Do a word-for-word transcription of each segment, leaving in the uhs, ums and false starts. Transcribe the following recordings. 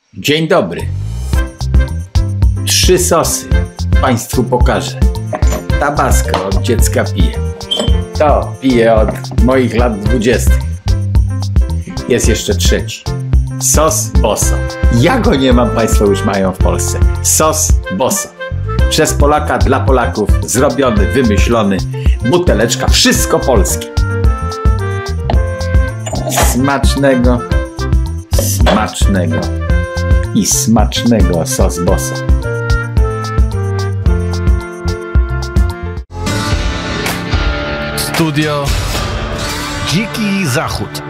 Dzień dobry. Trzy sosy Państwu pokażę. Tabasco od dziecka piję. To piję od moich lat dwudziestych. Jest jeszcze trzeci. Sos Boso. Ja go nie mam, Państwo już mają w Polsce. Sos Boso. Przez Polaka, dla Polaków. Zrobiony, wymyślony. Buteleczka. Wszystko polskie. Smacznego, smacznego i smacznego sos Boso. Studio Dziki Zachód.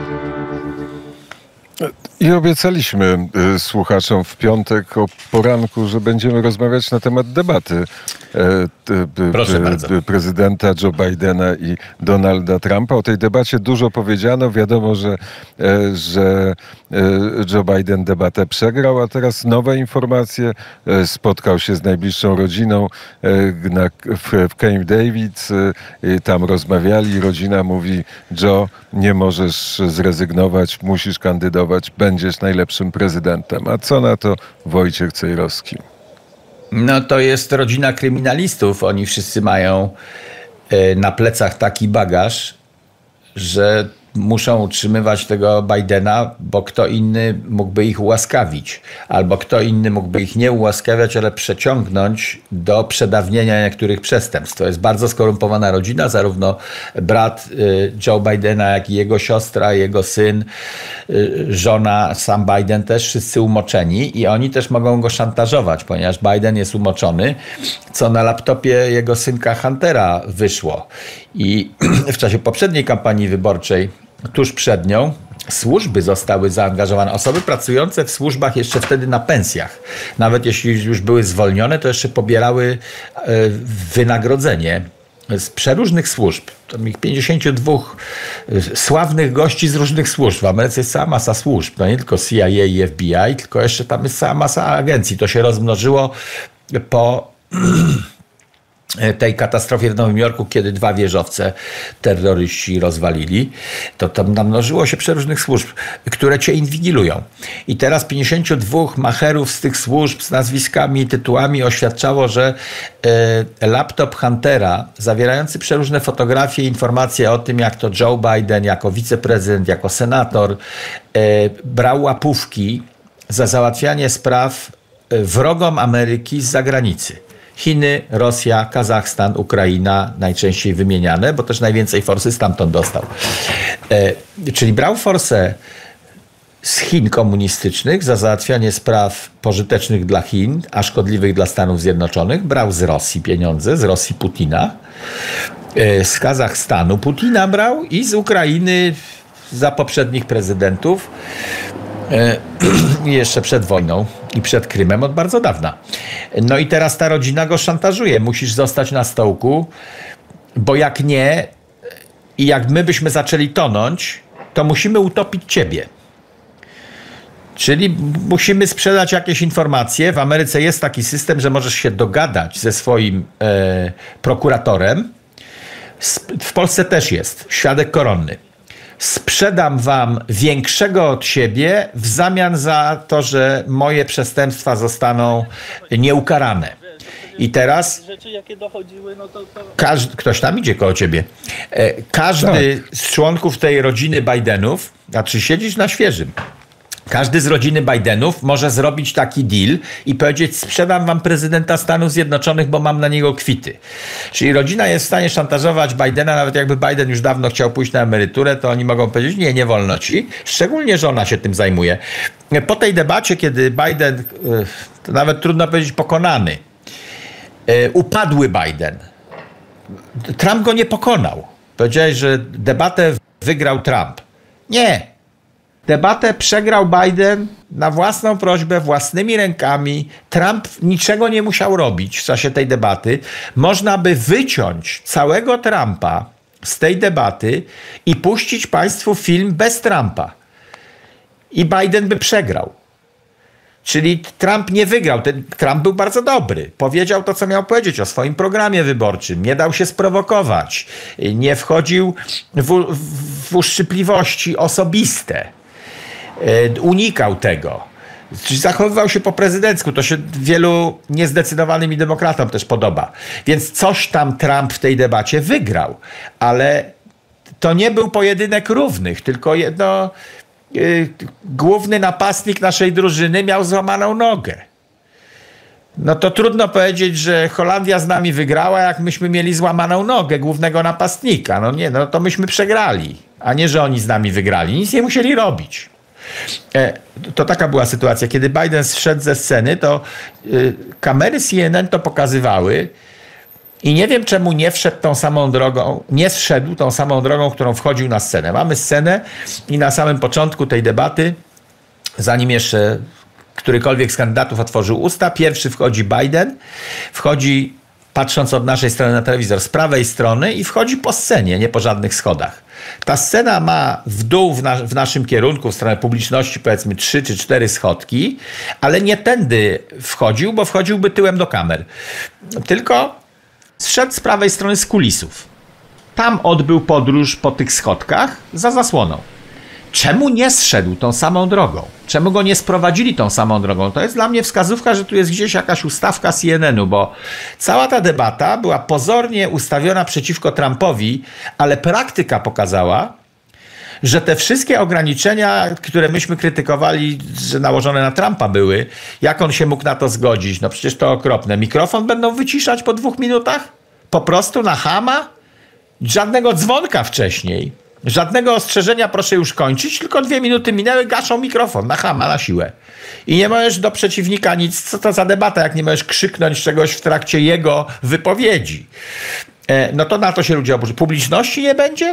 I obiecaliśmy y, słuchaczom w piątek o poranku, że będziemy rozmawiać na temat debaty y, y, Proszę y, bardzo. y, prezydenta Joe Bidena i Donalda Trumpa. O tej debacie dużo powiedziano. Wiadomo, że, y, że y, Joe Biden debatę przegrał, a teraz nowe informacje. Y, spotkał się z najbliższą rodziną y, na, w, w Camp David. Y, y, tam rozmawiali. Rodzina mówi: Joe, nie możesz zrezygnować, musisz kandydować, będziesz najlepszym prezydentem. A co na to Wojciech Cejrowski? No to jest rodzina kryminalistów. Oni wszyscy mają y, na plecach taki bagaż, że muszą utrzymywać tego Bidena, bo kto inny mógłby ich ułaskawić. Albo kto inny mógłby ich nie ułaskawiać, ale przeciągnąć do przedawnienia niektórych przestępstw. To jest bardzo skorumpowana rodzina. Zarówno brat y, Joe Bidena, jak i jego siostra, jego syn, y, żona, sam Biden też, wszyscy umoczeni. I oni też mogą go szantażować, ponieważ Biden jest umoczony, co na laptopie jego synka Huntera wyszło. I w czasie poprzedniej kampanii wyborczej, tuż przed nią, służby zostały zaangażowane. Osoby pracujące w służbach jeszcze wtedy na pensjach. Nawet jeśli już były zwolnione, to jeszcze pobierały wynagrodzenie z przeróżnych służb. To ich pięćdziesięciu dwóch sławnych gości z różnych służb. W Ameryce jest cała masa służb. No nie tylko C I A i F B I, tylko jeszcze tam jest cała masa agencji. To się rozmnożyło po tej katastrofie w Nowym Jorku, kiedy dwa wieżowce terroryści rozwalili, to tam namnożyło się przeróżnych służb, które cię inwigilują. I teraz pięćdziesięciu dwóch macherów z tych służb z nazwiskami i tytułami oświadczało, że e, laptop Huntera, zawierający przeróżne fotografie i informacje o tym, jak to Joe Biden jako wiceprezydent, jako senator e, brał łapówki za załatwianie spraw wrogom Ameryki z zagranicy. Chiny, Rosja, Kazachstan, Ukraina, najczęściej wymieniane, bo też najwięcej forsy stamtąd dostał. E, czyli brał forsę z Chin komunistycznych za załatwianie spraw pożytecznych dla Chin, a szkodliwych dla Stanów Zjednoczonych. Brał z Rosji pieniądze, z Rosji Putina, e, z Kazachstanu Putina brał i z Ukrainy za poprzednich prezydentów. Jeszcze przed wojną i przed Krymem od bardzo dawna. No i teraz ta rodzina go szantażuje. Musisz zostać na stołku, bo jak nie i jak my byśmy zaczęli tonąć, to musimy utopić ciebie. Czyli musimy sprzedać jakieś informacje. W Ameryce jest taki system, że możesz się dogadać ze swoim e, prokuratorem. W Polsce też jest. Świadek koronny. Sprzedam wam większego od siebie w zamian za to, że moje przestępstwa zostaną nieukarane. I teraz każdy, ktoś tam idzie koło ciebie. Każdy z członków tej rodziny Bidenów, znaczy siedzisz na świeżym, każdy z rodziny Bidenów może zrobić taki deal i powiedzieć: sprzedam wam prezydenta Stanów Zjednoczonych, bo mam na niego kwity. Czyli rodzina jest w stanie szantażować Bidena, nawet jakby Biden już dawno chciał pójść na emeryturę, to oni mogą powiedzieć: nie, nie wolno ci. Szczególnie żona się tym zajmuje. Po tej debacie, kiedy Biden, to nawet trudno powiedzieć pokonany, upadły Biden, Trump go nie pokonał. Powiedziałeś, że debatę wygrał Trump. Nie. Debatę przegrał Biden na własną prośbę, własnymi rękami. Trump niczego nie musiał robić w czasie tej debaty. Można by wyciąć całego Trumpa z tej debaty i puścić państwu film bez Trumpa. I Biden by przegrał. Czyli Trump nie wygrał. Ten Trump był bardzo dobry. Powiedział to, co miał powiedzieć o swoim programie wyborczym. Nie dał się sprowokować. Nie wchodził w, w uszczypliwości osobiste. Unikał tego. Czyli zachowywał się po prezydencku. To się wielu niezdecydowanym i demokratom też podoba. Więc coś tam Trump w tej debacie wygrał. Ale to nie był pojedynek równych, tylko jedno, yy, główny napastnik naszej drużyny miał złamaną nogę. No to trudno powiedzieć, że Holandia z nami wygrała, jak myśmy mieli złamaną nogę głównego napastnika. No nie, no to myśmy przegrali, a nie, że oni z nami wygrali. Nic nie musieli robić. E, to taka była sytuacja. Kiedy Biden zszedł ze sceny, to y, kamery C N N to pokazywały i nie wiem, czemu nie wszedł tą samą drogą, nie zszedł tą samą drogą, którą wchodził na scenę. Mamy scenę i na samym początku tej debaty, zanim jeszcze którykolwiek z kandydatów otworzył usta, pierwszy wchodzi Biden, wchodzi, patrząc od naszej strony na telewizor, z prawej strony i wchodzi po scenie, nie po żadnych schodach. Ta scena ma w dół w, na, w naszym kierunku, w stronę publiczności, powiedzmy trzy czy cztery schodki, ale nie tędy wchodził, bo wchodziłby tyłem do kamer. Tylko zszedł z prawej strony z kulisów. Tam odbył podróż po tych schodkach za zasłoną. Czemu nie zszedł tą samą drogą? Czemu go nie sprowadzili tą samą drogą? To jest dla mnie wskazówka, że tu jest gdzieś jakaś ustawka C N N u, bo cała ta debata była pozornie ustawiona przeciwko Trumpowi, ale praktyka pokazała, że te wszystkie ograniczenia, które myśmy krytykowali, że nałożone na Trumpa były, jak on się mógł na to zgodzić? No przecież to okropne. Mikrofon będą wyciszać po dwóch minutach? Po prostu na chama? Żadnego dzwonka wcześniej. Żadnego ostrzeżenia, proszę już kończyć, tylko dwie minuty minęły, gaszą mikrofon na chama, na siłę. I nie możesz do przeciwnika nic, co to za debata, jak nie możesz krzyknąć czegoś w trakcie jego wypowiedzi. E, no to na to się ludzie oburzy. Publiczności nie będzie?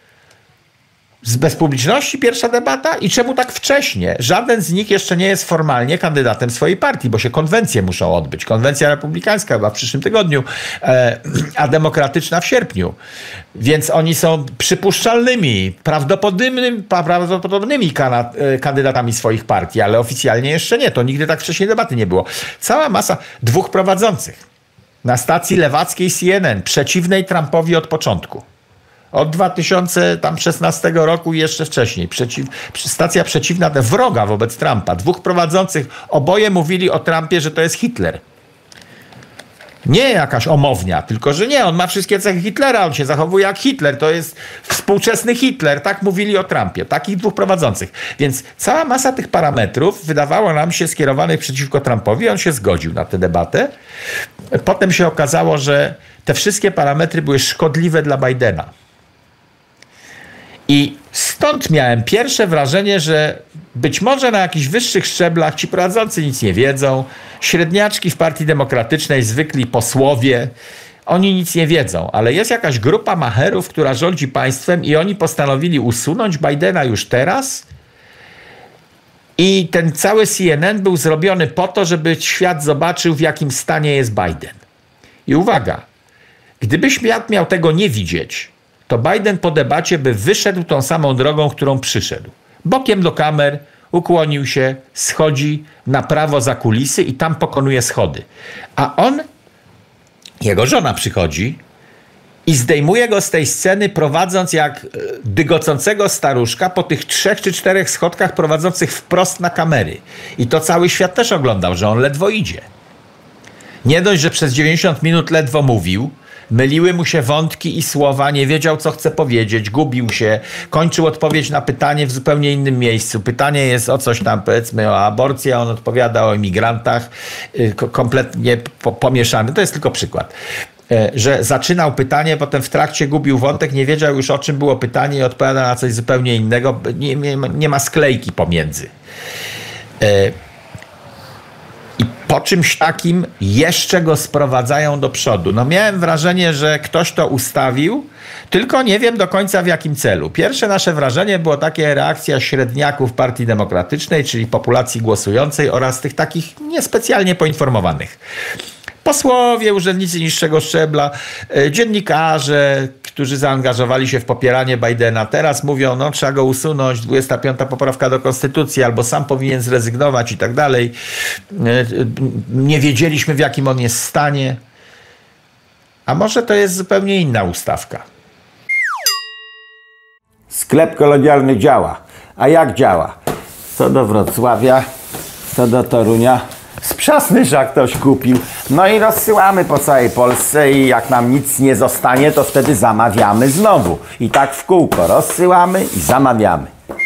Bez publiczności pierwsza debata? I czemu tak wcześnie? Żaden z nich jeszcze nie jest formalnie kandydatem swojej partii, bo się konwencje muszą odbyć. Konwencja republikańska chyba w przyszłym tygodniu, e, a demokratyczna w sierpniu. Więc oni są przypuszczalnymi, prawdopodobnymi, prawdopodobnymi kana, e, kandydatami swoich partii, ale oficjalnie jeszcze nie. To nigdy tak wcześniej debaty nie było. Cała masa dwóch prowadzących na stacji lewackiej C N N, przeciwnej Trumpowi od początku. Od dwa tysiące szesnastego roku i jeszcze wcześniej. Przeciw, stacja przeciwna, wroga wobec Trumpa. Dwóch prowadzących, oboje mówili o Trumpie, że to jest Hitler. Nie jakaś omownia, tylko że nie, on ma wszystkie cechy Hitlera, on się zachowuje jak Hitler, to jest współczesny Hitler. Tak mówili o Trumpie, takich dwóch prowadzących. Więc cała masa tych parametrów wydawało nam się skierowanych przeciwko Trumpowi, on się zgodził na tę debatę. Potem się okazało, że te wszystkie parametry były szkodliwe dla Bidena. I stąd miałem pierwsze wrażenie, że być może na jakichś wyższych szczeblach ci prowadzący nic nie wiedzą, średniaczki w Partii Demokratycznej, zwykli posłowie, oni nic nie wiedzą, ale jest jakaś grupa macherów, która rządzi państwem i oni postanowili usunąć Bidena już teraz i ten cały C N N był zrobiony po to, żeby świat zobaczył, w jakim stanie jest Biden. I uwaga, gdyby świat miał tego nie widzieć, to Biden po debacie by wyszedł tą samą drogą, którą przyszedł. Bokiem do kamer, ukłonił się, schodzi na prawo za kulisy i tam pokonuje schody. A on, jego żona przychodzi i zdejmuje go z tej sceny, prowadząc jak dygocącego staruszka po tych trzech czy czterech schodkach prowadzących wprost na kamery. I to cały świat też oglądał, że on ledwo idzie. Nie dość, że przez dziewięćdziesiąt minut ledwo mówił, myliły mu się wątki i słowa, nie wiedział, co chce powiedzieć, gubił się, kończył odpowiedź na pytanie w zupełnie innym miejscu. Pytanie jest o coś tam, powiedzmy, o aborcji, a on odpowiada o imigrantach, kompletnie pomieszany. To jest tylko przykład. Że zaczynał pytanie, potem w trakcie gubił wątek, nie wiedział już, o czym było pytanie i odpowiada na coś zupełnie innego. Nie, nie, nie ma sklejki pomiędzy. I po czymś takim jeszcze go sprowadzają do przodu. No miałem wrażenie, że ktoś to ustawił, tylko nie wiem do końca w jakim celu. Pierwsze nasze wrażenie było takie, reakcja średniaków Partii Demokratycznej, czyli populacji głosującej oraz tych takich niespecjalnie poinformowanych. Posłowie, urzędnicy niższego szczebla, dziennikarze, którzy zaangażowali się w popieranie Bidena, teraz mówią, no trzeba go usunąć, dwudziesta piąta poprawka do konstytucji, albo sam powinien zrezygnować i tak dalej. Nie wiedzieliśmy, w jakim on jest stanie. A może to jest zupełnie inna ustawka. Sklep kolonialny działa. A jak działa? Co do Wrocławia, to do Torunia sprzasny żak ktoś kupił. No i rozsyłamy po całej Polsce i jak nam nic nie zostanie, to wtedy zamawiamy znowu. I tak w kółko rozsyłamy i zamawiamy.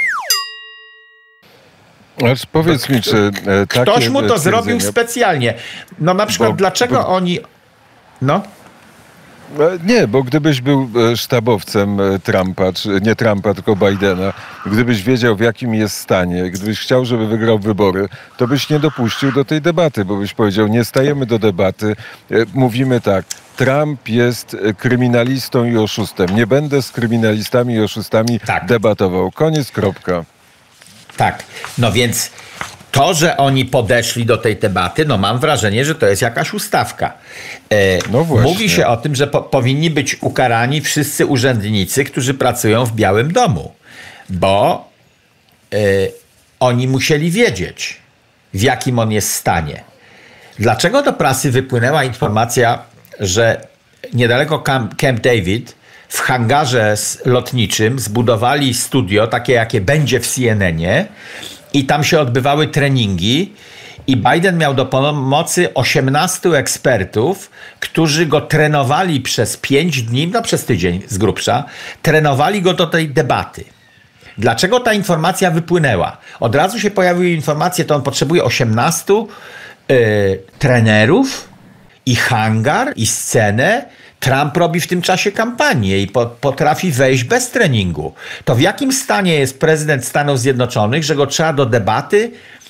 Lecz powiedz mi, czy e, takie Ktoś mu to zrobił twierdzenia... specjalnie. No na przykład Bo- dlaczego bo- oni... No? E, Nie, bo gdybyś był e, sztabowcem e, Trumpa, czy nie Trumpa, tylko Bidena, gdybyś wiedział, w jakim jest stanie, gdybyś chciał, żeby wygrał wybory, to byś nie dopuścił do tej debaty, bo byś powiedział, nie stajemy do debaty, e, mówimy tak, Trump jest e, kryminalistą i oszustem. Nie będę z kryminalistami i oszustami Tak. debatował. Koniec, kropka. Tak. No więc to, że oni podeszli do tej debaty, no mam wrażenie, że to jest jakaś ustawka. E, No właśnie. Mówi się o tym, że po, powinni być ukarani wszyscy urzędnicy, którzy pracują w Białym Domu, bo e, oni musieli wiedzieć, w jakim on jest stanie. Dlaczego do prasy wypłynęła informacja, że niedaleko Camp, Camp David w hangarze lotniczym zbudowali studio, takie jakie będzie w C N N ie, i tam się odbywały treningi i Biden miał do pomocy osiemnastu ekspertów, którzy go trenowali przez pięć dni, no przez tydzień z grubsza, trenowali go do tej debaty. Dlaczego ta informacja wypłynęła? Od razu się pojawiły informacje, to on potrzebuje osiemnastu yy, trenerów i hangar, i scenę. Trump robi w tym czasie kampanię i po, potrafi wejść bez treningu. To w jakim stanie jest prezydent Stanów Zjednoczonych, że go trzeba do debaty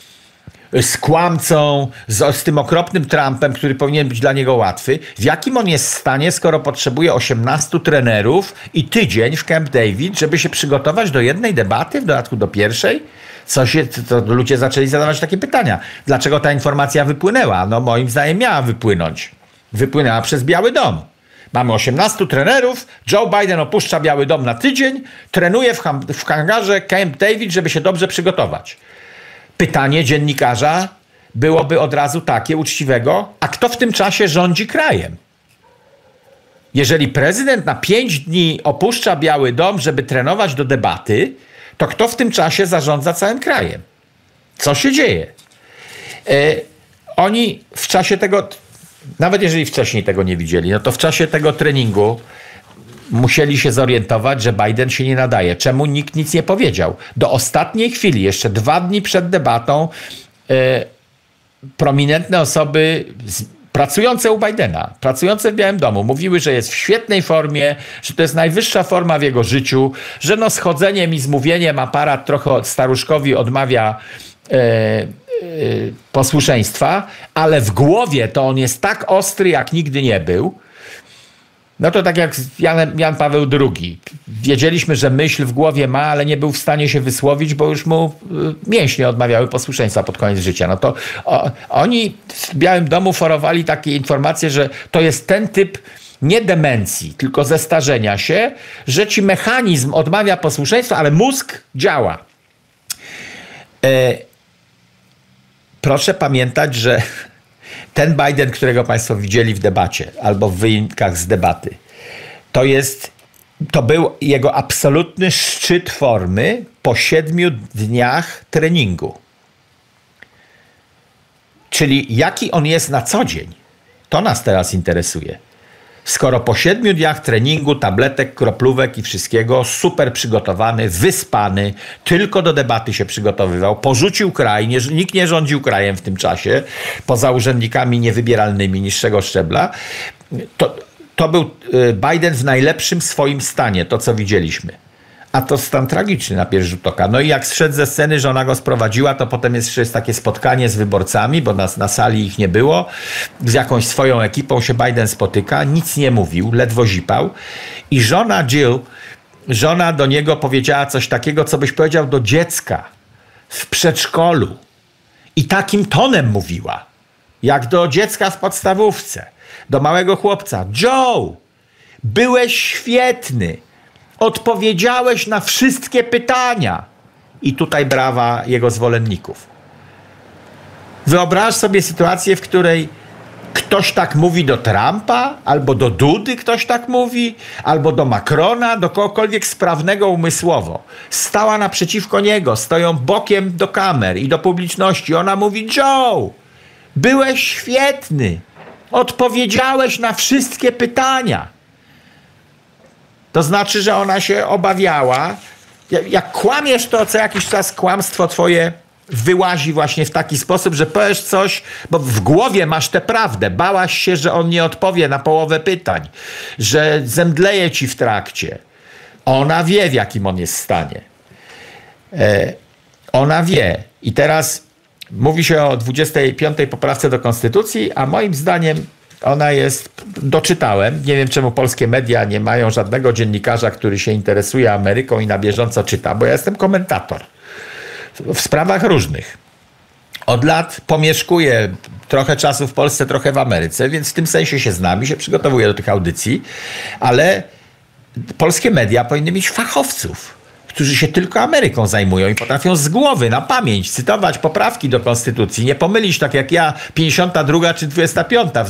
z kłamcą, z, z tym okropnym Trumpem, który powinien być dla niego łatwy? W jakim on jest stanie, skoro potrzebuje osiemnastu trenerów i tydzień w Camp David, żeby się przygotować do jednej debaty, w dodatku do pierwszej? Co się, to ludzie zaczęli zadawać takie pytania. Dlaczego ta informacja wypłynęła? No moim zdaniem miała wypłynąć. Wypłynęła przez Biały Dom. Mamy osiemnastu trenerów, Joe Biden opuszcza Biały Dom na tydzień, trenuje w, ham, w hangarze Camp David, żeby się dobrze przygotować. Pytanie dziennikarza byłoby od razu takie uczciwego, a kto w tym czasie rządzi krajem? Jeżeli prezydent na pięć dni opuszcza Biały Dom, żeby trenować do debaty, to kto w tym czasie zarządza całym krajem? Co się dzieje? E, oni w czasie tego... Nawet jeżeli wcześniej tego nie widzieli, no to w czasie tego treningu musieli się zorientować, że Biden się nie nadaje. Czemu nikt nic nie powiedział? Do ostatniej chwili, jeszcze dwa dni przed debatą, e, prominentne osoby z, pracujące u Bidena, pracujące w Białym Domu, mówiły, że jest w świetnej formie, że to jest najwyższa forma w jego życiu, że no z chodzeniem i z mówieniem aparat trochę staruszkowi odmawia e, posłuszeństwa, ale w głowie to on jest tak ostry, jak nigdy nie był. No to tak jak Jan, Jan Paweł drugi. Wiedzieliśmy, że myśl w głowie ma, ale nie był w stanie się wysłowić, bo już mu mięśnie odmawiały posłuszeństwa pod koniec życia. No to o, oni w Białym Domu forowali takie informacje, że to jest ten typ nie demencji, tylko zestarzenia się, że ci mechanizm odmawia posłuszeństwa, ale mózg działa. E, Proszę pamiętać, że ten Biden, którego Państwo widzieli w debacie albo w wynikach z debaty, to jest, to był jego absolutny szczyt formy po siedmiu dniach treningu. Czyli jaki on jest na co dzień, to nas teraz interesuje. Skoro po siedmiu dniach treningu, tabletek, kroplówek i wszystkiego, super przygotowany, wyspany, tylko do debaty się przygotowywał, porzucił kraj, nie, nikt nie rządził krajem w tym czasie, poza urzędnikami niewybieralnymi niższego szczebla, to, to był Biden w najlepszym swoim stanie, to co widzieliśmy. A to stan tragiczny na pierwszy rzut oka. No i jak zszedł ze sceny, że ona go sprowadziła, to potem jest, jest takie spotkanie z wyborcami, bo na, na sali ich nie było. Z jakąś swoją ekipą się Biden spotyka, nic nie mówił, ledwo zipał. I żona Jill, żona do niego powiedziała coś takiego, co byś powiedział do dziecka w przedszkolu. I takim tonem mówiła, jak do dziecka w podstawówce, do małego chłopca. Joe, byłeś świetny. Odpowiedziałeś na wszystkie pytania. I tutaj brawa jego zwolenników. Wyobraź sobie sytuację, w której ktoś tak mówi do Trumpa, albo do Dudy ktoś tak mówi, albo do Macrona, do kogokolwiek sprawnego umysłowo. Stała naprzeciwko niego, stoją bokiem do kamer i do publiczności. Ona mówi: Joe, byłeś świetny, odpowiedziałeś na wszystkie pytania. To znaczy, że ona się obawiała. Jak kłamiesz, to co jakiś czas kłamstwo twoje wyłazi właśnie w taki sposób, że powiesz coś, bo w głowie masz tę prawdę. Bałaś się, że on nie odpowie na połowę pytań, że zemdleje ci w trakcie. Ona wie, w jakim on jest stanie. E, ona wie. I teraz mówi się o dwudziestej piątej poprawce do Konstytucji, a moim zdaniem ona jest, doczytałem, nie wiem czemu polskie media nie mają żadnego dziennikarza, który się interesuje Ameryką i na bieżąco czyta, bo ja jestem komentator w sprawach różnych. Od lat pomieszkuję trochę czasu w Polsce, trochę w Ameryce, więc w tym sensie się znam i się przygotowuję do tych audycji, ale polskie media powinny mieć fachowców, którzy się tylko Ameryką zajmują i potrafią z głowy, na pamięć cytować poprawki do Konstytucji, nie pomylić tak jak ja pięćdziesiąta druga czy dwudziesta piąta w,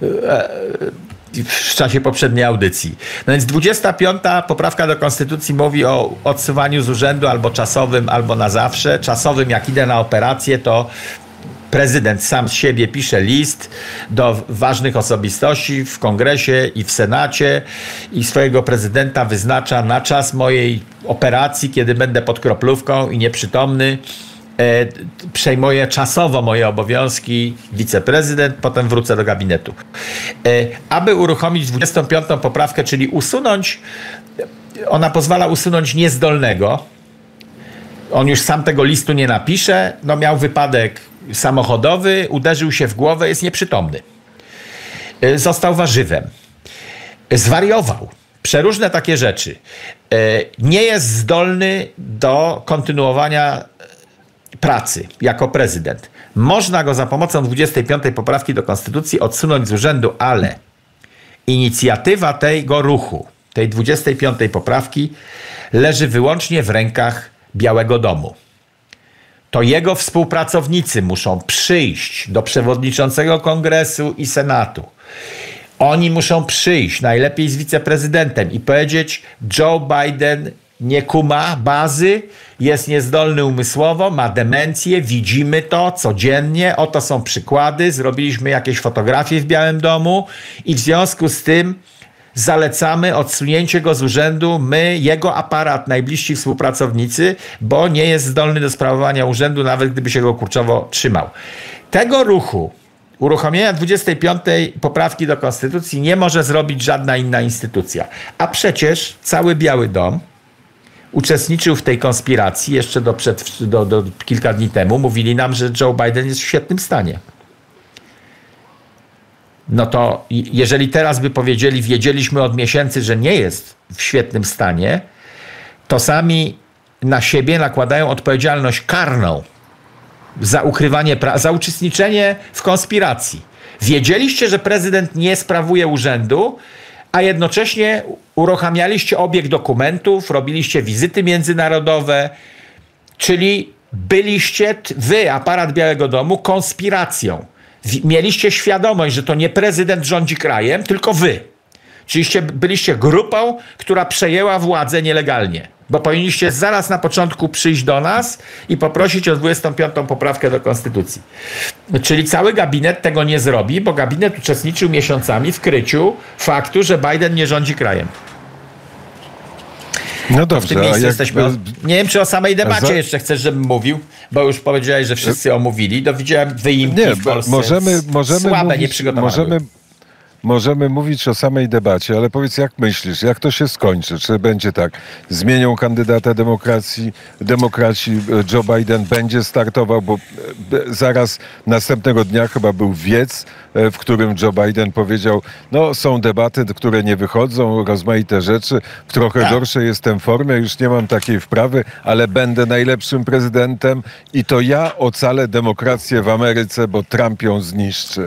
w czasie poprzedniej audycji. No więc dwudziesta piąta poprawka do Konstytucji mówi o odsuwaniu z urzędu albo czasowym, albo na zawsze. Czasowym, jak idę na operację, to prezydent sam z siebie pisze list do ważnych osobistości w Kongresie i w Senacie i swojego prezydenta wyznacza: na czas mojej operacji, kiedy będę pod kroplówką i nieprzytomny, e, przejmuję czasowo moje obowiązki wiceprezydent, potem wrócę do gabinetu. E, aby uruchomić dwudziestą piątą poprawkę, czyli usunąć, ona pozwala usunąć niezdolnego. On już sam tego listu nie napisze, no miał wypadek samochodowy, uderzył się w głowę, jest nieprzytomny. Został warzywem. Zwariował. Przeróżne takie rzeczy. Nie jest zdolny do kontynuowania pracy jako prezydent. Można go za pomocą dwudziestej piątej poprawki do Konstytucji odsunąć z urzędu, ale inicjatywa tego ruchu, tej dwudziestej piątej poprawki leży wyłącznie w rękach Białego Domu. To jego współpracownicy muszą przyjść do przewodniczącego Kongresu i Senatu. Oni muszą przyjść, najlepiej z wiceprezydentem, i powiedzieć: Joe Biden nie kuma bazy, jest niezdolny umysłowo, ma demencję, widzimy to codziennie, oto są przykłady, zrobiliśmy jakieś fotografie w Białym Domu i w związku z tym zalecamy odsunięcie go z urzędu, my, jego aparat, najbliżsi współpracownicy, bo nie jest zdolny do sprawowania urzędu, nawet gdyby się go kurczowo trzymał. Tego ruchu, uruchomienia dwudziestej piątej poprawki do Konstytucji, nie może zrobić żadna inna instytucja. A przecież cały Biały Dom uczestniczył w tej konspiracji jeszcze do, przed, do, do kilka dni temu. Mówili nam, że Joe Biden jest w świetnym stanie. No to jeżeli teraz by powiedzieli, wiedzieliśmy od miesięcy, że nie jest w świetnym stanie, to sami na siebie nakładają odpowiedzialność karną za ukrywanie, za uczestniczenie w konspiracji. Wiedzieliście, że prezydent nie sprawuje urzędu, a jednocześnie uruchamialiście obieg dokumentów, robiliście wizyty międzynarodowe, czyli byliście wy, aparat Białego Domu, konspiracją. Mieliście świadomość, że to nie prezydent rządzi krajem, tylko wy. Czyli byliście grupą, która przejęła władzę nielegalnie. Bo powinniście zaraz na początku przyjść do nas i poprosić o dwudziestą piątą poprawkę do Konstytucji. Czyli cały gabinet tego nie zrobi, bo gabinet uczestniczył miesiącami w kryciu faktu, że Biden nie rządzi krajem. No dobrze. W tym miejscu jak... jesteśmy. O... Nie wiem, czy o samej debacie Za... jeszcze chcesz, żebym mówił, bo już powiedziałeś, że wszyscy omówili. To widziałem wyimki nie, w Polsce. Możemy, możemy słabe, mówić, nieprzygotowane. Możemy, możemy mówić o samej debacie, ale powiedz, jak myślisz, jak to się skończy? Czy będzie tak, zmienią kandydata demokracji, demokraci, Joe Biden będzie startował, bo zaraz następnego dnia chyba był wiec, w którym Joe Biden powiedział: no są debaty, które nie wychodzą, rozmaite rzeczy, w trochę tak. gorszej jestem formie, już nie mam takiej wprawy, ale będę najlepszym prezydentem i to ja ocalę demokrację w Ameryce, bo Trump ją zniszczy.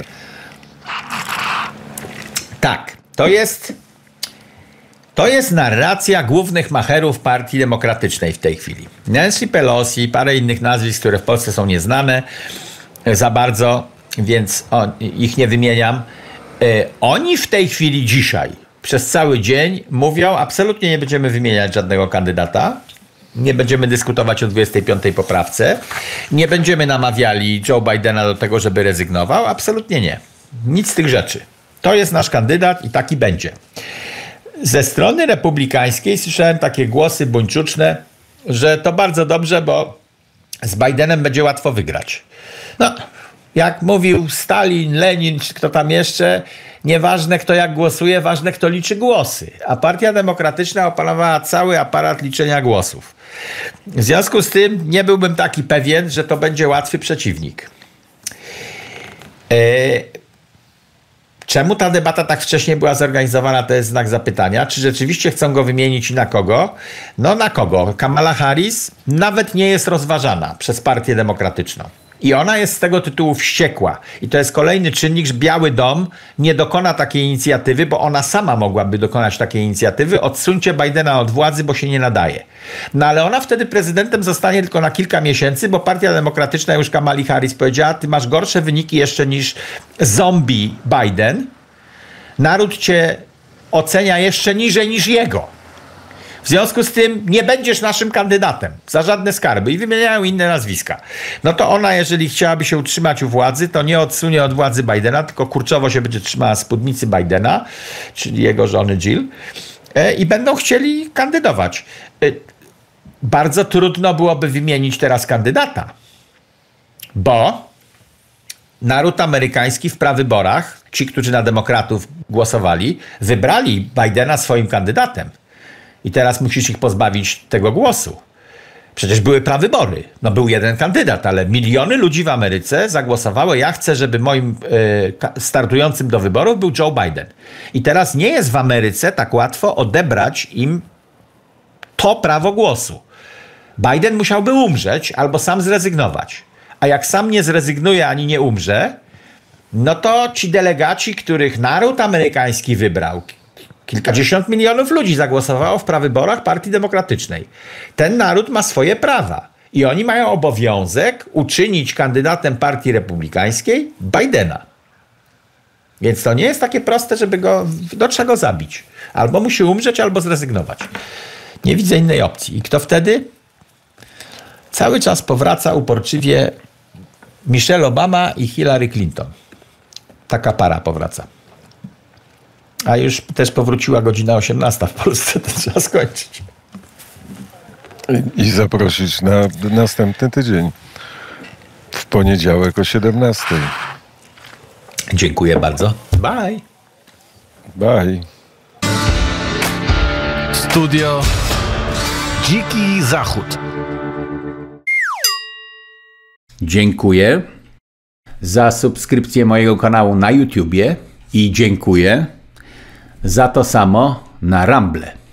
Tak, to jest, to jest narracja głównych macherów Partii Demokratycznej w tej chwili. Nancy Pelosi, parę innych nazwisk, które w Polsce są nieznane za bardzo, więc o, ich nie wymieniam. Oni w tej chwili dzisiaj przez cały dzień mówią, absolutnie nie będziemy wymieniać żadnego kandydata, nie będziemy dyskutować o dwudziestej piątej poprawce, nie będziemy namawiali Joe Bidena do tego, żeby rezygnował, absolutnie nie. Nic z tych rzeczy. To jest nasz kandydat i taki będzie. Ze strony republikańskiej słyszałem takie głosy buńczuczne, że to bardzo dobrze, bo z Bidenem będzie łatwo wygrać. No, jak mówił Stalin, Lenin, czy kto tam jeszcze, nieważne kto jak głosuje, ważne kto liczy głosy. A Partia Demokratyczna opanowała cały aparat liczenia głosów. W związku z tym nie byłbym taki pewien, że to będzie łatwy przeciwnik. Eee, Czemu ta debata tak wcześnie była zorganizowana, to jest znak zapytania. Czy rzeczywiście chcą go wymienić i na kogo? No na kogo? Kamala Harris nawet nie jest rozważana przez Partię Demokratyczną. I ona jest z tego tytułu wściekła. I to jest kolejny czynnik, że Biały Dom nie dokona takiej inicjatywy, bo ona sama mogłaby dokonać takiej inicjatywy. Odsuńcie Bidena od władzy, bo się nie nadaje. No ale ona wtedy prezydentem zostanie tylko na kilka miesięcy, bo Partia Demokratyczna już Kamali Harris powiedziała, ty masz gorsze wyniki jeszcze niż zombie Biden. Naród cię ocenia jeszcze niżej niż jego. W związku z tym nie będziesz naszym kandydatem za żadne skarby i wymieniają inne nazwiska. No to ona, jeżeli chciałaby się utrzymać u władzy, to nie odsunie od władzy Bidena, tylko kurczowo się będzie trzymała spódnicy Bidena, czyli jego żony Jill, i będą chcieli kandydować. Bardzo trudno byłoby wymienić teraz kandydata, bo naród amerykański w prawyborach, ci, którzy na demokratów głosowali, wybrali Bidena swoim kandydatem. I teraz musisz ich pozbawić tego głosu. Przecież były prawybory. No był jeden kandydat, ale miliony ludzi w Ameryce zagłosowały. Ja chcę, żeby moim y, startującym do wyborów był Joe Biden. I teraz nie jest w Ameryce tak łatwo odebrać im to prawo głosu. Biden musiałby umrzeć albo sam zrezygnować. A jak sam nie zrezygnuje ani nie umrze, no to ci delegaci, których naród amerykański wybrał, kilkadziesiąt milionów ludzi zagłosowało w prawyborach Partii Demokratycznej. Ten naród ma swoje prawa i oni mają obowiązek uczynić kandydatem Partii Republikańskiej Bidena. Więc to nie jest takie proste, żeby go, do czego zabić. Albo musi umrzeć, albo zrezygnować. Nie widzę innej opcji. I kto wtedy? Cały czas powraca uporczywie Michelle Obama i Hillary Clinton. Taka para powraca. A już też powróciła godzina osiemnasta w Polsce, to trzeba skończyć. I, i zaprosić na następny tydzień. W poniedziałek o siedemnastej. Dziękuję bardzo. Bye. Bye. Studio Dziki Zachód. Dziękuję za subskrypcję mojego kanału na YouTubie i dziękuję za to samo na Rumble.